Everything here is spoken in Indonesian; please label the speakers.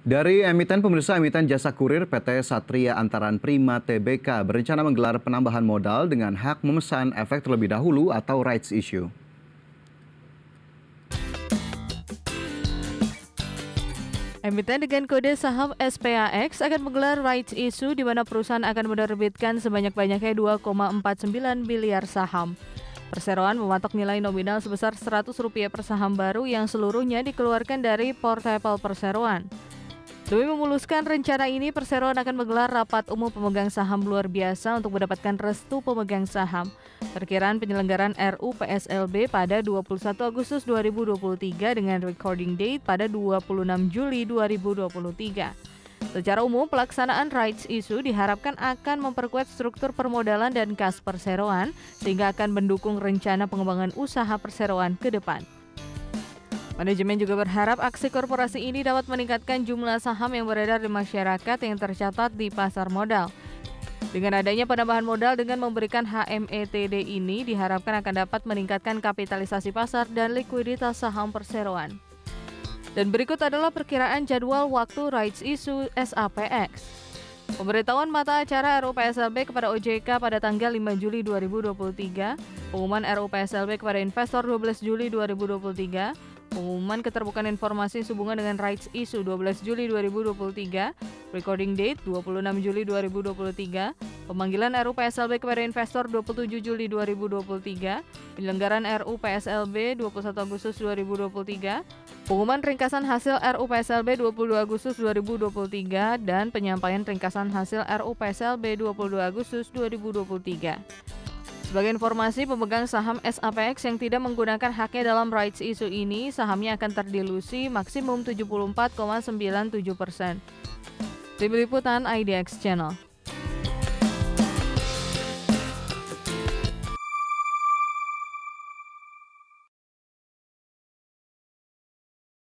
Speaker 1: Dari emiten pemirsa emiten jasa kurir PT Satria Antaran Prima Tbk berencana menggelar penambahan modal dengan hak memesan efek terlebih dahulu atau rights issue.
Speaker 2: Emiten dengan kode saham SPAX akan menggelar rights issue di mana perusahaan akan menerbitkan sebanyak-banyaknya 2,49 miliar saham. Perseroan mematok nilai nominal sebesar Rp100 per saham baru yang seluruhnya dikeluarkan dari portfolio perseroan. Demi memuluskan rencana ini, Perseroan akan menggelar rapat umum pemegang saham luar biasa untuk mendapatkan restu pemegang saham. Perkiraan penyelenggaraan RUU PSLB pada 21 Agustus 2023 dengan recording date pada 26 Juli 2023. Secara umum, pelaksanaan rights issue diharapkan akan memperkuat struktur permodalan dan kas perseroan sehingga akan mendukung rencana pengembangan usaha perseroan ke depan. Manajemen juga berharap aksi korporasi ini dapat meningkatkan jumlah saham yang beredar di masyarakat yang tercatat di pasar modal. Dengan adanya penambahan modal dengan memberikan HMETD ini diharapkan akan dapat meningkatkan kapitalisasi pasar dan likuiditas saham perseroan. Dan berikut adalah perkiraan jadwal waktu rights issue SAPX. Pemberitahuan mata acara RUU PSLB kepada OJK pada tanggal 5 Juli 2023, pengumuman RUU PSLB kepada investor 12 Juli 2023, pengumuman keterbukaan informasi sehubungan dengan rights issue 12 Juli 2023, recording date 26 Juli 2023, pemanggilan RUU PSLB kepada investor 27 Juli 2023, penyelenggaraan RUU PSLB 21 Agustus 2023, pengumuman ringkasan hasil RUU PSLB 22 Agustus 2023, dan penyampaian ringkasan hasil RUU PSLB 22 Agustus 2023. Sebagai informasi, pemegang saham SAPX yang tidak menggunakan haknya dalam rights issue ini, sahamnya akan terdilusi maksimum 74,97%. Tim Liputan IDX Channel.